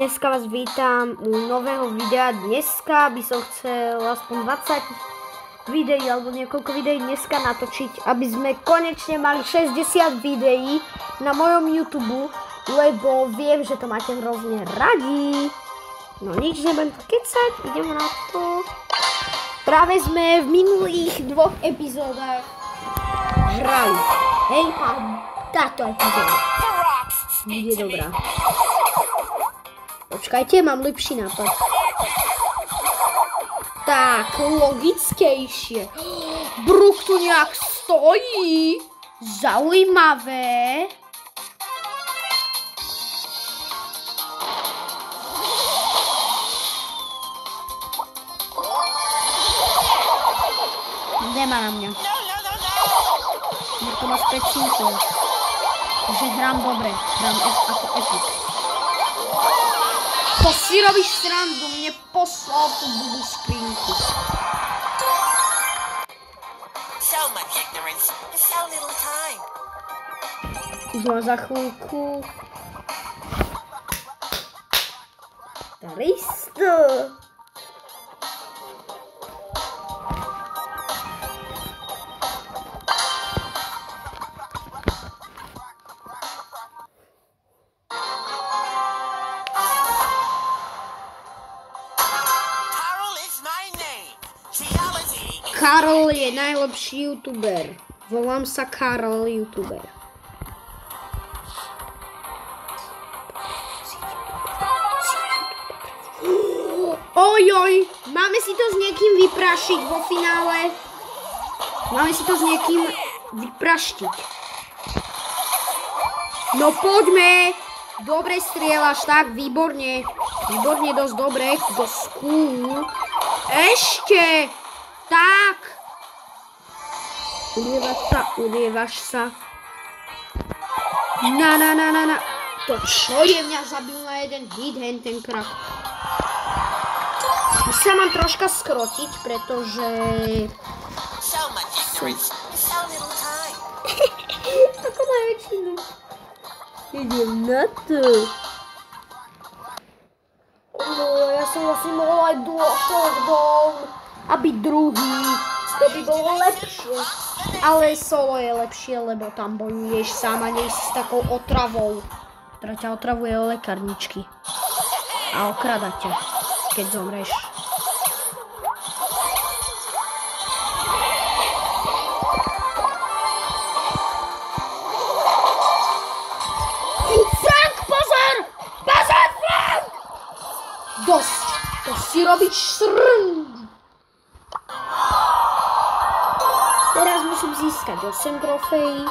Dneska vás vítam u nového videa. Dneska by som chcel aspoň 20 videí alebo niekoľko videí dneska natočiť, aby sme konečne mali 60 videí na mojom YouTube, lebo viem, že to máte hrozne radi. No nič, nebudem to kecať, ideme na to. Práve sme v minulých dvoch epizódach hrali. Hej, a táto epizóda bude dobrá. Počkajte, mám lepší nápad. Tak, logickejšie. Brook tu nejak stojí. Zaujímavé. Nemá na mňa. To má späť synku. Takže hrám dobre. Hrám ako epic. To si robíš srandu, mne poslal tú blbú skrinku. Už mám za chvíľku. Tristo. Karol je najlepší youtuber. Volám sa Karol youtuber. Ojoj, máme si to s niekým vyprašiť vo finále. Máme si to s niekým vypraštiť. No poďme. Dobre strieľaš, tak, výborne. Výborne, dosť dobre, dosť cool. Ešte. Tak! Udievaš sa. Na. To čo je, mňa zabil na jeden hit, ten krak. Už sa mám troška skrotiť, pretože... Ako na väčšinu. Idem na to. Ja som vlastne mohol aj došť dom. A byť druhý, to by bolo lepšie. Ale solo je lepšie, lebo tam bojuješ sám a nejsi s takou otravou, ktorá ťa otravuje o lekárničky. A okrada ťa, keď zomreš. Frank, pozor! Pozor, Frank! Dosť, to si robiť srnd. Teraz musím získať 8 trofejí.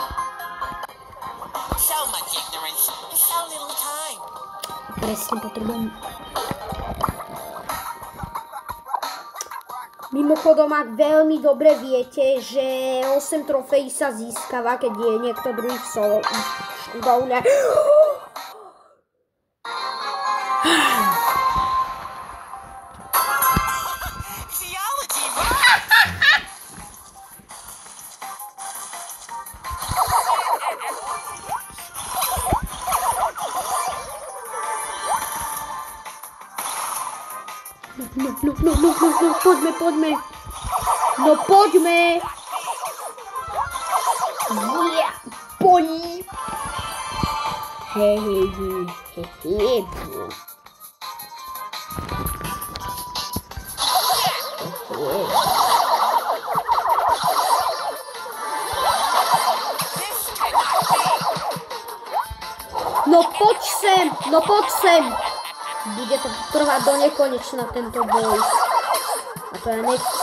Presne potrebujem. Mimochodom, ak veľmi dobre viete, že 8 trofejí sa získava, keď je niekto druhý v solo showdowne. No, poďme. No, poďme. Yeah, poď. Hej. No poď sem. Bude to trvať do nekonečna tento boj. A to ja nechci.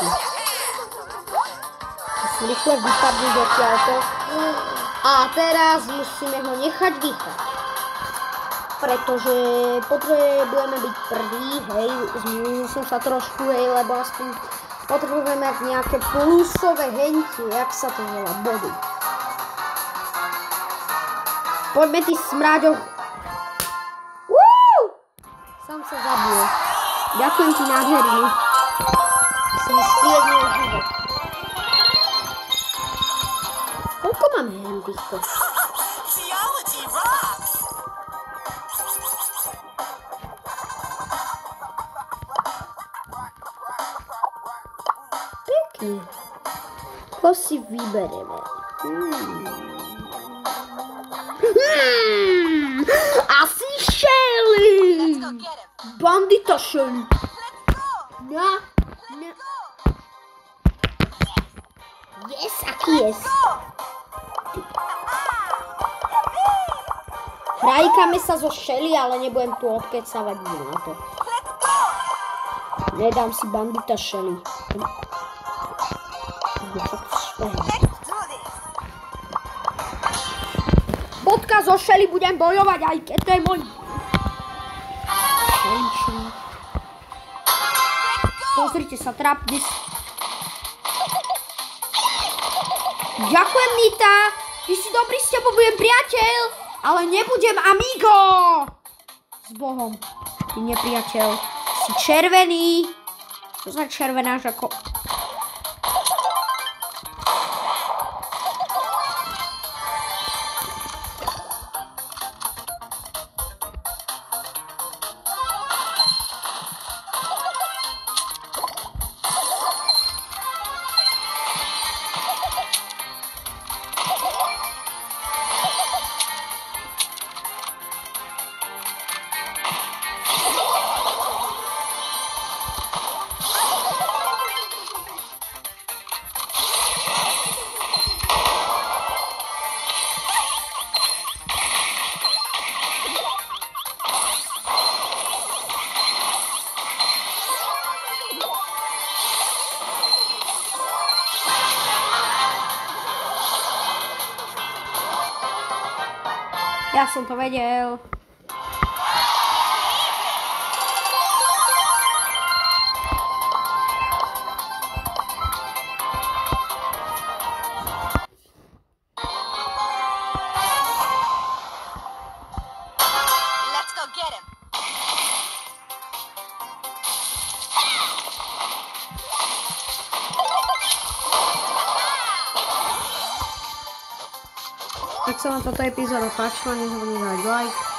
Musím rýchle vypadnúť odtiaľto. A teraz musíme ho nechať dýchať. Pretože potrebujeme byť prvý, hej. Zmýlil som sa trošku, hej, lebo aspoň potrebujeme mať nejaké plusové hentie, jak sa to volá, body. Poďme ty smráďo. Sám sa zabil. Ďakujem ti nádherný. Si mi spiednil život. Koľko máme hen týchto? Nie. Ko si vybereme? Asi Shelly! Bandita Shelly! Na. Yes, aký yes. Hrajkame sa zo Shelly, ale nebudem tu odkecávať na to. Nedám si bandita Shelly. Bodka zo Shelly budem bojovať, aj keď to je môj. Shelly. Pozrite sa, trapne. Ďakujem, Nita. Ty si dobrý, s tebou budem priateľ, ale nebudem amigo. S Bohom. Ty nepriateľ. Si červený. Čo za červenáš ako... Ja som to vedel. Let's go get him. Ak sa vám táto epizóda páčila, nezabudnite dať like.